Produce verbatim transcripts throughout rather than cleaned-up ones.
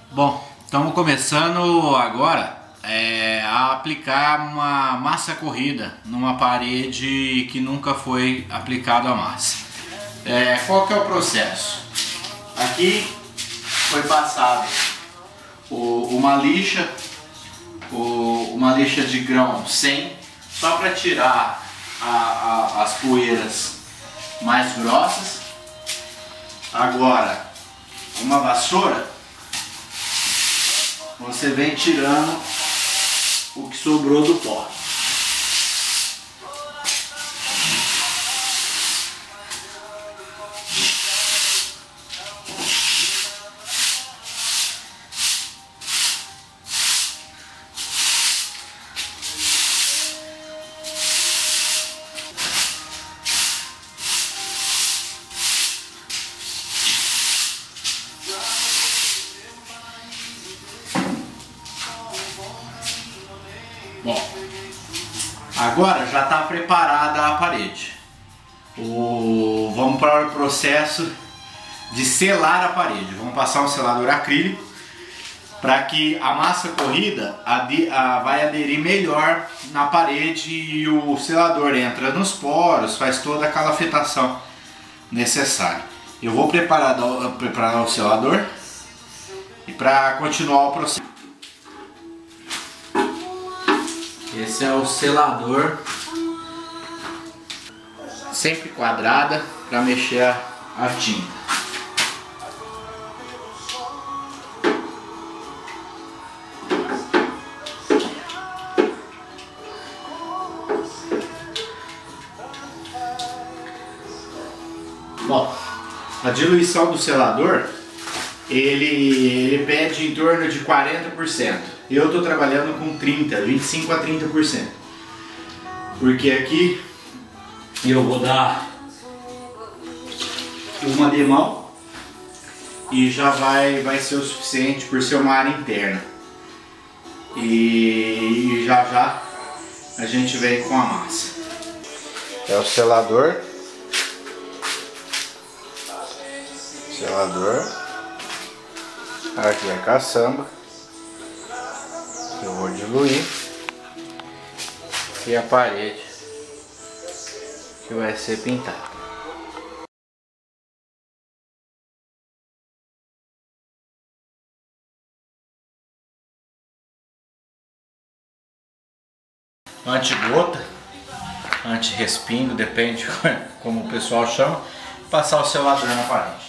Bom, estamos começando agora é, a aplicar uma massa corrida numa parede que nunca foi aplicado a massa. É, qual que é o processo? Aqui foi passado o, uma lixa, o, uma lixa de grão cem, só para tirar a, a, as poeiras mais grossas. Agora, uma vassoura, você vem tirando o que sobrou do pó. Bom, agora já está preparada a parede. O... Vamos para o processo de selar a parede. Vamos passar um selador acrílico para que a massa corrida ade... a... vai aderir melhor na parede e o selador entra nos poros, faz toda aquela afetação necessária. Eu vou preparar, preparar o selador e para continuar o processo. Esse é o selador, sempre quadrada para mexer a, a tinta. Bom, a diluição do selador ele, ele pede em torno de quarenta por cento. Eu estou trabalhando com trinta, vinte e cinco a trinta por cento. Porque aqui eu vou dar uma demão e já vai, vai ser o suficiente por ser uma área interna. E já já a gente vem com a massa. É o selador. Selador. Aqui é a caçamba. Eu vou diluir. E a parede que vai ser pintada. Anti-gota, anti-respingo, depende como o pessoal chama. Passar o selador na parede.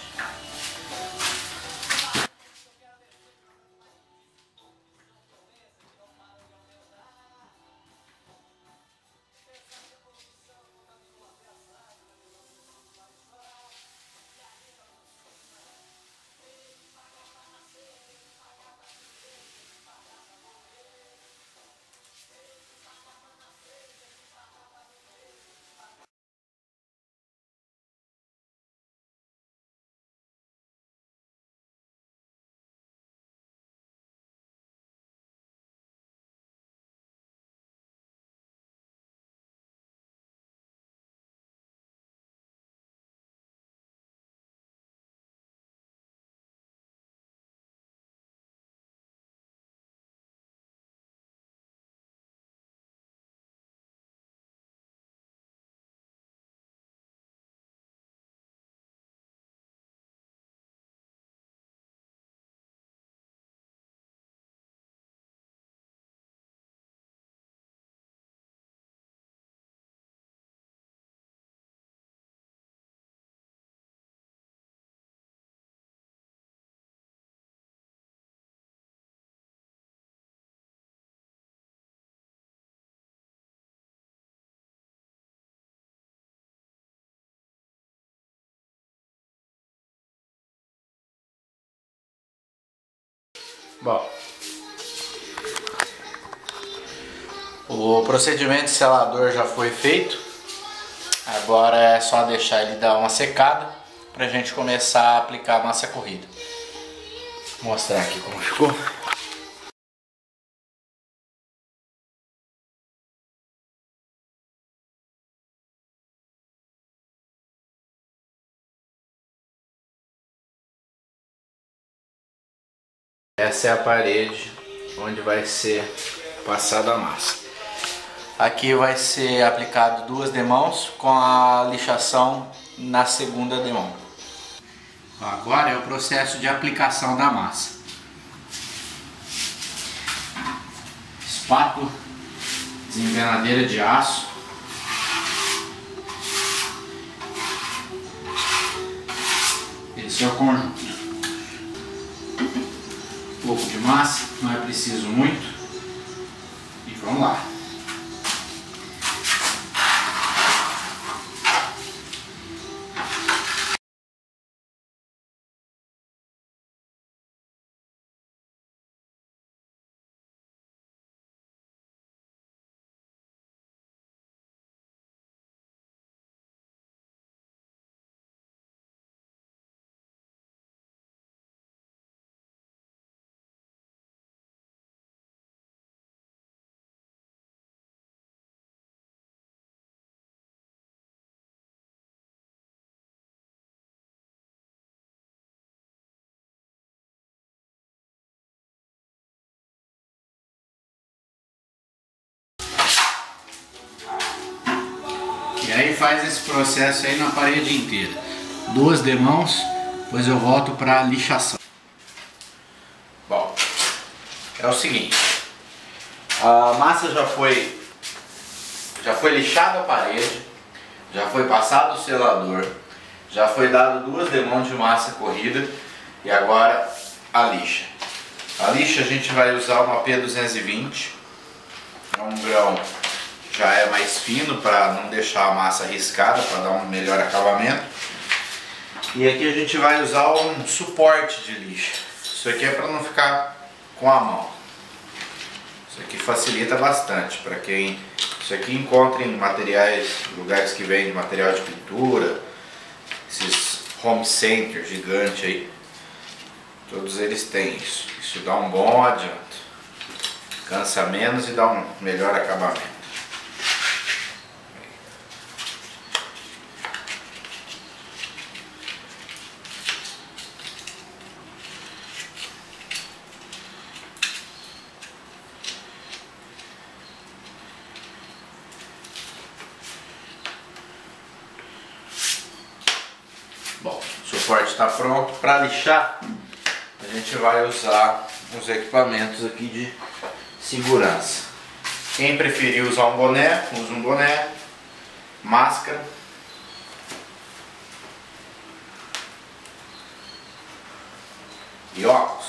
Bom, o procedimento de selador já foi feito. Agora é só deixar ele dar uma secada para a gente começar a aplicar a massa corrida. Vou mostrar aqui como ficou. Essa é a parede onde vai ser passada a massa. Aqui vai ser aplicado duas demãos com a lixação na segunda demão. Agora é o processo de aplicação da massa. Espátula, desempenadeira de aço. Esse é o conjunto. Um pouco de massa, não é preciso muito. E vamos lá. E aí faz esse processo aí na parede inteira. Duas demãos, depois eu volto para a lixação. Bom, é o seguinte. A massa já foi, já foi lixada a parede, já foi passado o selador, já foi dado duas demãos de massa corrida e agora a lixa. A lixa a gente vai usar uma P duzentos e vinte, é um grão já é mais fino para não deixar a massa riscada, para dar um melhor acabamento. E aqui a gente vai usar um suporte de lixa. Isso aqui é para não ficar com a mão. Isso aqui facilita bastante para quem isso aqui encontra em materiais, lugares que vendem material de pintura, esses home center gigante aí. Todos eles têm isso. Isso dá um bom adianto. Cansa menos e dá um melhor acabamento. Bom, o suporte está pronto. Para lixar, a gente vai usar uns equipamentos aqui de segurança. Quem preferir usar um boné, usa um boné, máscara. E óculos.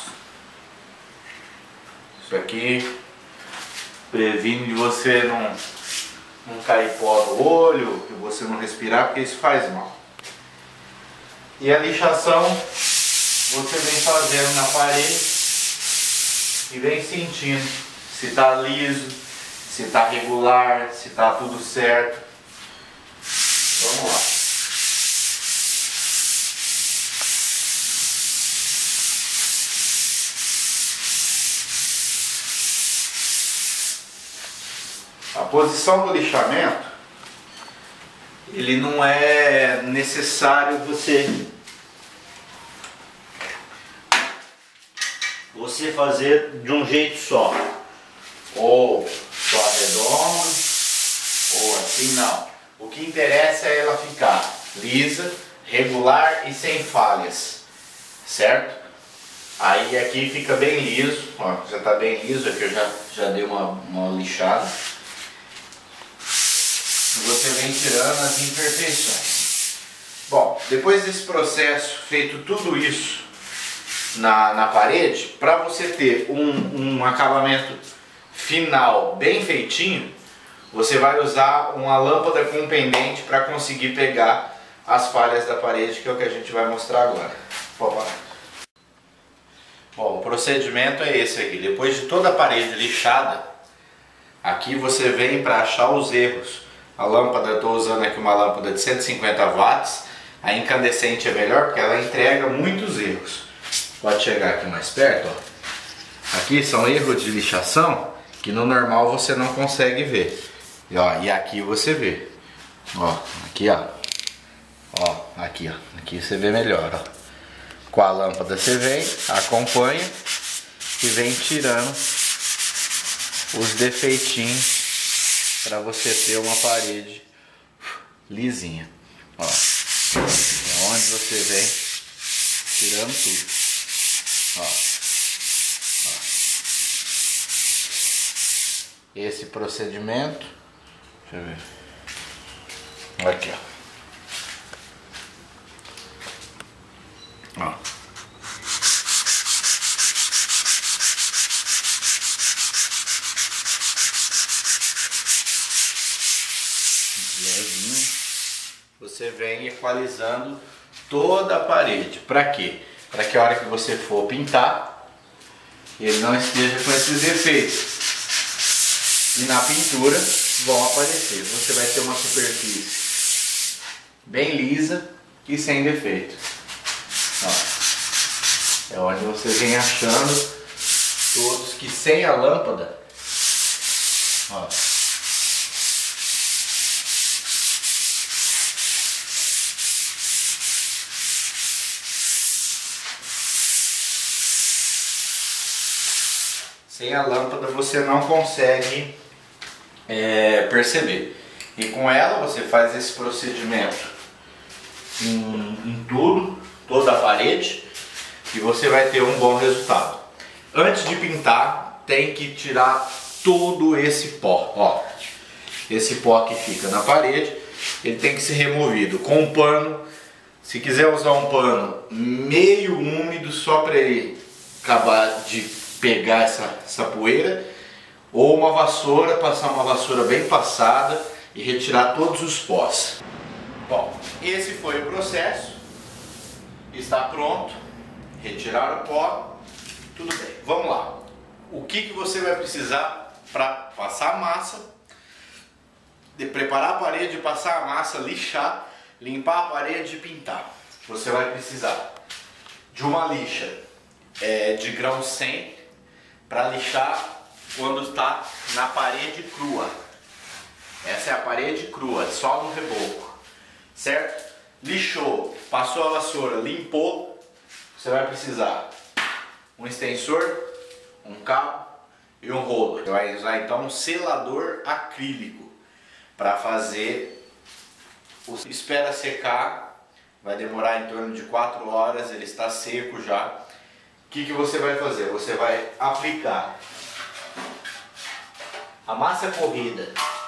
Isso aqui previne de você não, não cair pó no olho, que você não respirar, porque isso faz mal. E a lixação você vem fazendo na parede e vem sentindo se está liso, se está regular, se está tudo certo. Vamos lá. A posição do lixamento, ele não é necessário você você fazer de um jeito só, ou só redondo, ou assim, não. O que interessa é ela ficar lisa, regular e sem falhas, certo? Aí aqui fica bem liso, ó, já está bem liso, aqui eu já, já dei uma, uma lixada. E você vem tirando as imperfeições. Bom, depois desse processo, feito tudo isso na, na parede, para você ter um, um acabamento final bem feitinho, você vai usar uma lâmpada com pendente para conseguir pegar as falhas da parede, que é o que a gente vai mostrar agora. Vamos lá. Bom, o procedimento é esse aqui. Depois de toda a parede lixada, aqui você vem para achar os erros. A lâmpada, eu estou usando aqui uma lâmpada de cento e cinquenta watts, a incandescente é melhor porque ela entrega muitos erros. Pode chegar aqui mais perto, ó. Aqui são erros de lixação que no normal você não consegue ver. E, ó, e aqui você vê. Ó, aqui ó. Ó, aqui ó. Aqui você vê melhor, ó. Com a lâmpada você vem, acompanha que vem tirando os defeitinhos para você ter uma parede lisinha. Ó, é onde você vem tirando tudo. Ó, ó. Esse procedimento, deixa eu ver. Aqui, ó. Ó. Levinho. Você vem equalizando toda a parede. Para quê? Para que a hora que você for pintar, ele não esteja com esses defeitos. E na pintura vão aparecer. Você vai ter uma superfície bem lisa e sem defeito. Ó, é onde você vem achando todos que sem a lâmpada, ó, sem a lâmpada você não consegue é, perceber. E com ela você faz esse procedimento em, em tudo, toda a parede, e você vai ter um bom resultado. Antes de pintar, tem que tirar todo esse pó. Ó, esse pó que fica na parede, ele tem que ser removido com um pano. Se quiser usar um pano meio úmido, só para ele acabar de pegar essa, essa poeira, ou uma vassoura, passar uma vassoura bem passada e retirar todos os pós. Bom, esse foi o processo, está pronto, retirar o pó, tudo bem. Vamos lá, o que, que você vai precisar para passar a massa, de preparar a parede, passar a massa, lixar, limpar a parede e pintar? Você vai precisar de uma lixa é, de grão cem para lixar quando está na parede crua. Essa é a parede crua, só no reboco, certo? Lixou, passou a vassoura, limpou, você vai precisar um extensor, um cabo e um rolo. Você vai usar então um selador acrílico para fazer. Espera secar, vai demorar em torno de quatro horas, ele está seco já. O que, que você vai fazer? Você vai aplicar a massa corrida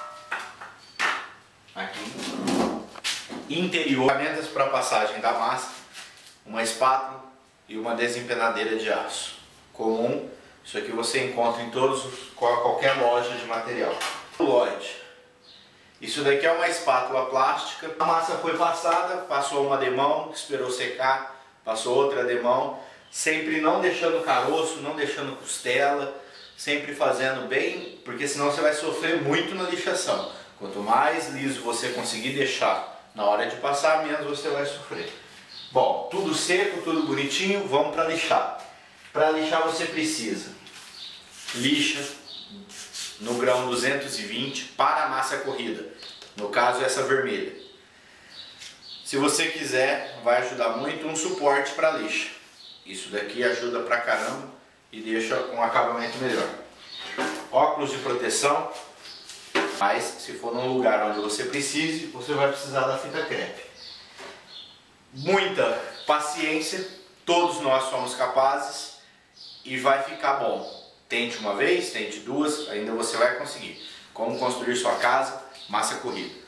aqui, interior, ferramentas para passagem da massa, uma espátula e uma desempenadeira de aço comum. Isso aqui você encontra em todos, qualquer loja de material. Lloyd. Isso daqui é uma espátula plástica. A massa foi passada, passou uma demão, esperou secar, passou outra demão, sempre não deixando caroço, não deixando costela, sempre fazendo bem, porque senão você vai sofrer muito na lixação. Quanto mais liso você conseguir deixar na hora de passar, menos você vai sofrer. Bom, tudo seco, tudo bonitinho, vamos para lixar. Para lixar você precisa lixa no grão duzentos e vinte para a massa corrida, no caso essa vermelha. Se você quiser, vai ajudar muito, um suporte para lixa. Isso daqui ajuda pra caramba e deixa um acabamento melhor. Óculos de proteção, mas se for num lugar onde você precise, você vai precisar da fita crepe. Muita paciência, todos nós somos capazes e vai ficar bom. Tente uma vez, tente duas, ainda você vai conseguir. Como construir sua casa, massa corrida.